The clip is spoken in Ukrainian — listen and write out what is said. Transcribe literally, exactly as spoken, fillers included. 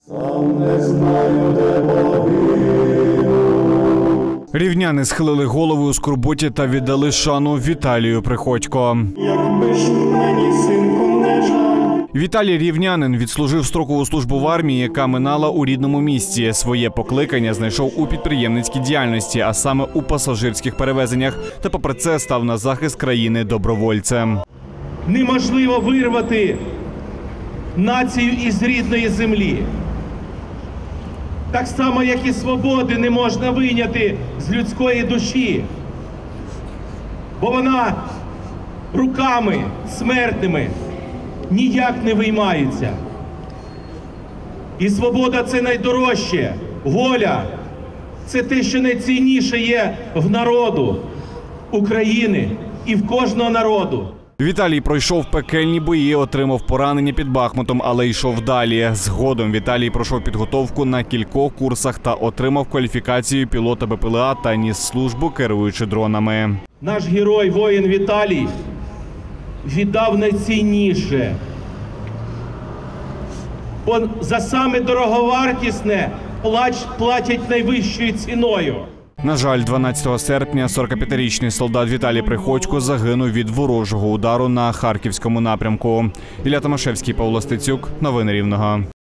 Сам не знаю, де погину. Рівняни схилили голови у скорботі та віддали шану Віталію Приходько. Якби ж мені, синку, не жаль. Віталій Рівнянин відслужив строкову службу в армії, яка минала у рідному місті. Своє покликання знайшов у підприємницькій діяльності, а саме у пасажирських перевезеннях. Та попри це став на захист країни добровольцем. Неможливо вирвати націю із рідної землі. Так само, як і свободи не можна вийняти з людської душі. Бо вона руками смертними ніяк не виймається. І свобода – це найдорожче. Воля – це те, що найцінніше є в народу України і в кожного народу. Віталій пройшов пекельні бої, отримав поранення під Бахмутом, але йшов далі. Згодом Віталій пройшов підготовку на кількох курсах та отримав кваліфікацію пілота Бе Пе Еле А та ніс службу, керуючи дронами. Наш герой, воїн Віталій, віддав найцінніше. Бо за саме дороговартісне платять найвищою ціною. На жаль, дванадцятого серпня сорокап'ятирічний солдат Віталій Приходько загинув від ворожого удару на Харківському напрямку. Ілля Томашевський, Павло Стецюк. Новини Рівного.